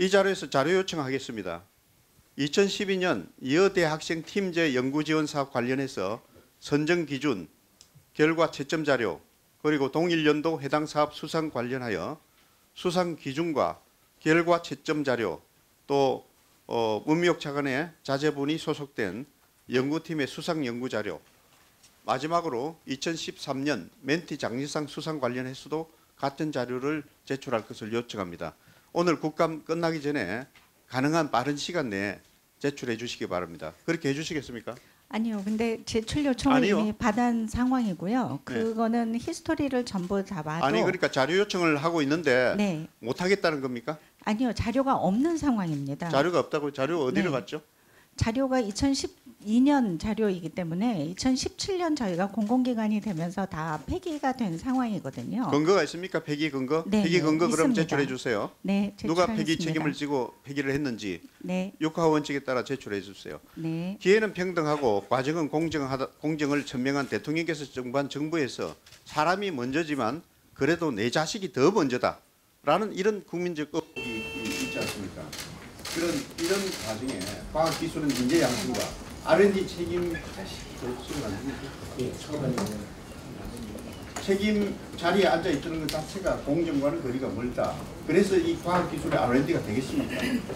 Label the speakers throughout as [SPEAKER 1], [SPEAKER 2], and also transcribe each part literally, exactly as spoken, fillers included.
[SPEAKER 1] 이 자료에서 자료 요청하겠습니다. 이천십이 년 여대학생 팀제 연구지원사업 관련해서 선정 기준, 결과 채점 자료, 그리고 동일 연도 해당 사업 수상 관련하여 수상 기준과 결과 채점 자료, 또 어, 문미옥 차관의 자제분이 소속된 연구팀의 수상 연구 자료, 마지막으로 이천십삼 년 멘티 장려상 수상 관련해서도 같은 자료를 제출할 것을 요청합니다. 오늘 국감 끝나기 전에 가능한 빠른 시간 내에 제출해 주시기 바랍니다. 그렇게 해 주시겠습니까?
[SPEAKER 2] 아니요. 근데 제출 요청을
[SPEAKER 1] 아니요.
[SPEAKER 2] 이미 받은 상황이고요.
[SPEAKER 1] 네.
[SPEAKER 2] 그거는 히스토리를 전부 다 봐도
[SPEAKER 1] 아니 그러니까 자료 요청을 하고 있는데
[SPEAKER 2] 네.
[SPEAKER 1] 못 하겠다는 겁니까?
[SPEAKER 2] 아니요. 자료가 없는 상황입니다.
[SPEAKER 1] 자료가 없다고 자료 어디로
[SPEAKER 2] 네.
[SPEAKER 1] 갔죠?
[SPEAKER 2] 자료가 이천십이 년 자료이기 때문에 이천십칠 년 저희가 공공기관이 되면서 다 폐기가 된 상황이거든요.
[SPEAKER 1] 근거가 있습니까? 폐기 근거?
[SPEAKER 2] 네,
[SPEAKER 1] 폐기
[SPEAKER 2] 네,
[SPEAKER 1] 근거 그럼
[SPEAKER 2] 있습니다.
[SPEAKER 1] 제출해 주세요.
[SPEAKER 2] 네,
[SPEAKER 1] 누가 폐기
[SPEAKER 2] 제출하겠습니다.
[SPEAKER 1] 책임을 지고 폐기를 했는지
[SPEAKER 2] 네,
[SPEAKER 1] 육하 원칙에 따라 제출해 주세요.
[SPEAKER 2] 네,
[SPEAKER 1] 기회는 평등하고 과정은 공정하다, 공정을 천명한 대통령께서 정부한 정부에서 사람이 먼저지만 그래도 내 자식이 더 먼저다라는 이런 국민적 의혹이 있지 않습니까? 그런 이런 과정에 과학기술은 인재 양성과 알 앤 디 책임 책임 자리에 앉아 있는 것 자체가 공정과는 거리가 멀다. 그래서 이 과학기술의 알 앤 디가 되겠습니까?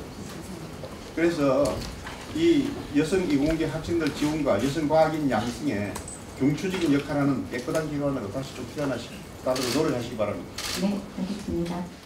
[SPEAKER 1] 그래서 이 여성 이공계 학생들 지원과 여성 과학인 양성에 경추적인 역할을 하는 깨끗한 기관으로 다시 좀 태어나시도록 노력하시기 바랍니다.
[SPEAKER 2] 네, 알겠습니다.